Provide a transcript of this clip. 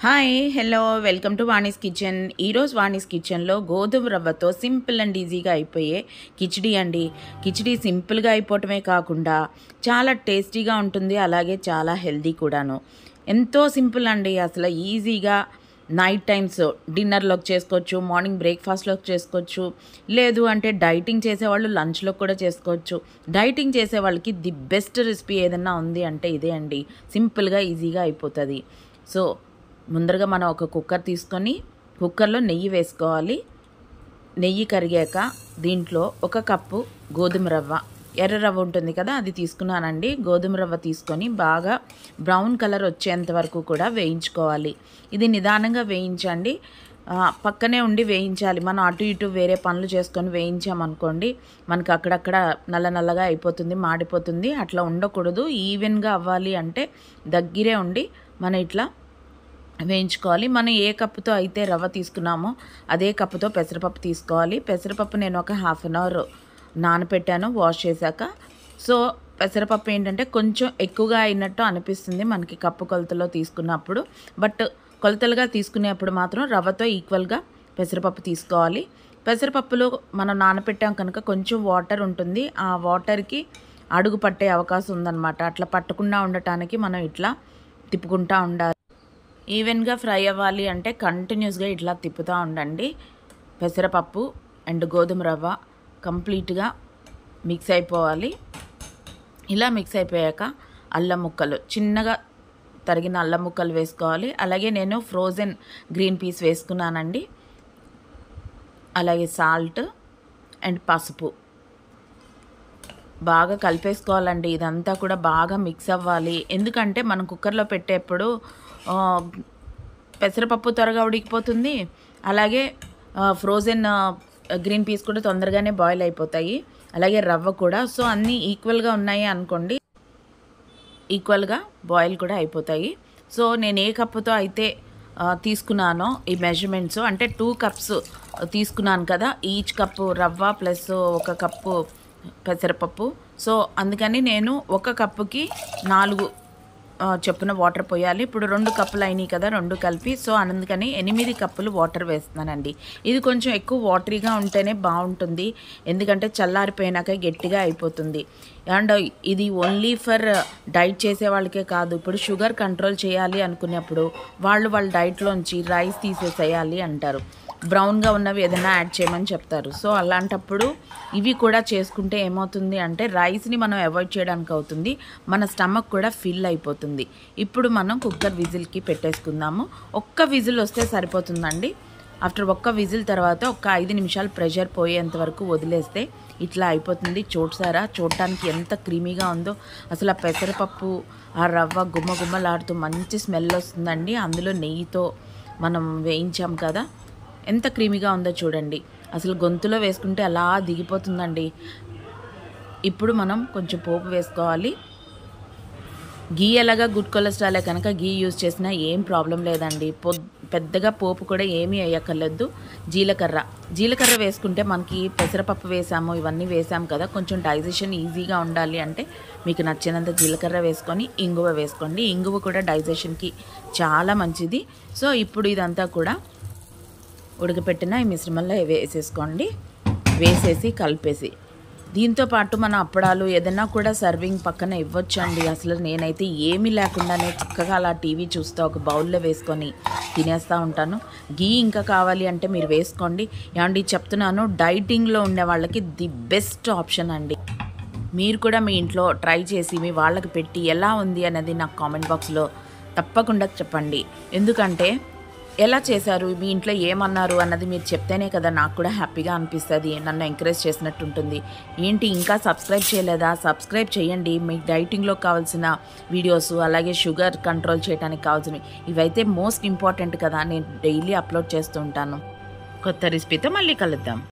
Hi hello welcome to Vani's kitchen. ఈరోజు వాణీస్ కిచెన్లో గోధుమ రవ్వతో సింపుల్ అండ్ ఈజీగా అయిపోయే కిచిడి అండి. కిచిడి సింపుల్గా అయిపోవటమే కాకుండా చాలా టేస్టీగా ఉంటుంది, అలాగే చాలా హెల్దీ కూడాను. ఎంతో సింపుల్ అండి, అసలు ఈజీగా నైట్ టైమ్స్ డిన్నర్లోకి చేసుకోవచ్చు, మార్నింగ్ బ్రేక్ఫాస్ట్లోకి చేసుకోవచ్చు, లేదు అంటే డైటింగ్ చేసేవాళ్ళు లంచ్లో కూడా చేసుకోవచ్చు. డైటింగ్ చేసే వాళ్ళకి ది బెస్ట్ రెసిపీ ఏదన్నా ఉంది అంటే ఇదే అండి. సింపుల్గా ఈజీగా అయిపోతుంది. సో ముందరగా మనం ఒక కుక్కర్ తీసుకొని కుక్కర్లో నెయ్యి వేసుకోవాలి. నెయ్యి కరిగాక దీంట్లో ఒక కప్పు గోధుమ రవ్వ, ఎర్ర రవ్వ ఉంటుంది కదా, అది తీసుకున్నానండి. గోధుమ రవ్వ తీసుకొని బాగా బ్రౌన్ కలర్ వచ్చేంత వరకు కూడా వేయించుకోవాలి. ఇది నిదానంగా వేయించండి, పక్కనే ఉండి వేయించాలి. మనం అటు ఇటు వేరే పనులు చేసుకొని వేయించామనుకోండి, మనకు అక్కడక్కడ నల్ల నల్లగా అయిపోతుంది, మాడిపోతుంది. అట్లా ఉండకూడదు. ఈవెన్గా అవ్వాలి అంటే దగ్గరే ఉండి మనం ఇట్లా వేయించుకోవాలి. మనం ఏ కప్పుతో అయితే రవ్వ తీసుకున్నామో అదే కప్పుతో పెసరపప్పు తీసుకోవాలి. పెసరపప్పు నేను ఒక హాఫ్ అన్ అవర్ నానపెట్టాను వాష్ చేశాక. సో పెసరపప్పు ఏంటంటే కొంచెం ఎక్కువగా అయినట్టు అనిపిస్తుంది మనకి కప్పు కొలతలో తీసుకున్నప్పుడు, బట్ కొలతలుగా తీసుకునేప్పుడు మాత్రం రవ్వతో ఈక్వల్గా పెసరపప్పు తీసుకోవాలి. పెసరపప్పులో మనం నానపెట్టాం కనుక కొంచెం వాటర్ ఉంటుంది, ఆ వాటర్కి అడుగు పట్టే అవకాశం ఉందన్నమాట. అట్లా పట్టకుండా ఉండటానికి మనం ఇట్లా తిప్పుకుంటూ ఉండాలి. ఈవెన్గా ఫ్రై అవ్వాలి అంటే కంటిన్యూస్గా ఇట్లా తిప్పుతూ ఉండండి. పెసరపప్పు అండ్ గోధుమ రవ్వ కంప్లీట్గా మిక్స్ అయిపోవాలి. ఇలా మిక్స్ అయిపోయాక అల్లం ముక్కలు, చిన్నగా తరిగిన అల్లం ముక్కలు వేసుకోవాలి. అలాగే నేను ఫ్రోజన్ గ్రీన్ పీస్ వేసుకున్నానండి. అలాగే సాల్ట్ అండ్ పసుపు బాగా కలిపేసుకోవాలండి. ఇదంతా కూడా బాగా మిక్స్ అవ్వాలి. ఎందుకంటే మనం కుక్కర్లో పెట్టేప్పుడు పెసరపప్పు త్వరగా ఉడికిపోతుంది, అలాగే ఫ్రోజన్ గ్రీన్ పీస్ కూడా తొందరగానే బాయిల్ అయిపోతాయి, అలాగే రవ్వ కూడా. సో అన్నీ ఈక్వల్గా ఉన్నాయి అనుకోండి, ఈక్వల్గా బాయిల్ కూడా అయిపోతాయి. సో నేను ఏ కప్పుతో అయితే తీసుకున్నానో ఈ మెజర్మెంట్స్ అంటే 2 కప్స్ తీసుకున్నాను కదా, ఈచ్ కప్పు రవ్వ ప్లస్ 1 కప్పు పెసరపప్పు. సో అందుకని నేను 1 కప్పుకి 4 చొప్పున వాటర్ పోయాలి. ఇప్పుడు 2 కప్పులు అయినాయి కదా, 2 కలిపి. సో అందుకని 8 కప్పులు వాటర్ వేస్తున్నానండి. ఇది కొంచెం ఎక్కువ వాటరీగా ఉంటేనే బాగుంటుంది, ఎందుకంటే చల్లారిపోయినాక గట్టిగా అయిపోతుంది. అండ్ ఇది ఓన్లీ ఫర్ డైట్ చేసే వాళ్ళకే కాదు, ఇప్పుడు షుగర్ కంట్రోల్ చేయాలి అనుకున్నప్పుడు వాళ్ళ డైట్లోంచి రైస్ తీసేసేయాలి అంటారు, బ్రౌన్గా ఉన్నవి ఏదైనా యాడ్ చేయమని చెప్తారు. సో అలాంటప్పుడు ఇవి కూడా చేసుకుంటే ఏమవుతుంది అంటే రైస్ని మనం అవాయిడ్ చేయడానికి అవుతుంది, మన స్టమక్ కూడా ఫిల్ అయిపోతుంది. ఇప్పుడు మనం కుక్కర్ విజిల్కి పెట్టేసుకుందాము. 1 విజిల్ వస్తే సరిపోతుందండి. ఆఫ్టర్ 1 విజిల్ తర్వాత ఒక 5 నిమిషాలు ప్రెషర్ పోయేంత వరకు వదిలేస్తే ఇట్లా అయిపోతుంది. చూడటానికి ఎంత క్రీమీగా ఉందో అసలు. ఆ పెసరపప్పు ఆ రవ్వ గుమ్మగుమ్మలాడుతూ మంచి స్మెల్ వస్తుందండి. అందులో నెయ్యితో మనం వేయించాం కదా, ఎంత క్రీమీగా ఉందో చూడండి. అసలు గొంతులో వేసుకుంటే అలా దిగిపోతుందండి. ఇప్పుడు మనం కొంచెం పోపు వేసుకోవాలి. గీ ఎలాగా గుడ్ కొలెస్ట్రాలే కనుక గీ యూజ్ చేసినా ఏం ప్రాబ్లం లేదండి. పెద్దగా పోపు కూడా ఏమీ వేయక్కర్లేదు. జీలకర్ర వేసుకుంటే మనకి పెసరపప్పు వేసాము, ఇవన్నీ వేసాము కదా, కొంచెం డైజెషన్ ఈజీగా ఉండాలి అంటే మీకు నచ్చినంత జీలకర్ర వేసుకొని ఇంగువ వేసుకోండి. ఇంగువ కూడా డైజెషన్కి చాలా మంచిది. సో ఇప్పుడు ఇదంతా కూడా ఉడకపెట్టిన ఈ మిశ్రమంలో వేసేసుకోండి. వేసేసి కలిపేసి దీంతోపాటు మన అప్పడాలు ఏదైనా కూడా సర్వింగ్ పక్కన ఇవ్వచ్చండి. అసలు నేనైతే ఏమీ లేకుండానే చక్కగా అలా టీవీ చూస్తూ ఒక బౌల్లో వేసుకొని తినేస్తూ ఉంటాను. గీ ఇంకా కావాలి అంటే మీరు వేసుకోండి. ఏమండి చెప్తున్నాను, డైటింగ్లో ఉండే వాళ్ళకి ది బెస్ట్ ఆప్షన్ అండి. మీరు కూడా మీ ఇంట్లో ట్రై చేసి మీ వాళ్ళకి పెట్టి ఎలా ఉంది అనేది నాకు కామెంట్ బాక్స్లో తప్పకుండా చెప్పండి. ఎందుకంటే ఎలా చేశారు, మీ ఇంట్లో ఏమన్నారు అన్నది మీరు చెప్తేనే కదా నాకు కూడా హ్యాపీగా అనిపిస్తుంది, నన్ను ఎంకరేజ్ చేసినట్టు ఉంటుంది. ఏంటి ఇంకా సబ్స్క్రైబ్ చేయలేదా? సబ్స్క్రైబ్ చేయండి. మీకు డైటింగ్లో కావాల్సిన వీడియోస్, అలాగే షుగర్ కంట్రోల్ చేయడానికి కావాల్సినవి, ఇవైతే మోస్ట్ ఇంపార్టెంట్ కదా, నేను డైలీ అప్లోడ్ చేస్తూ ఉంటాను. కొత్త రెసిపీతో మళ్ళీ కలుద్దాం.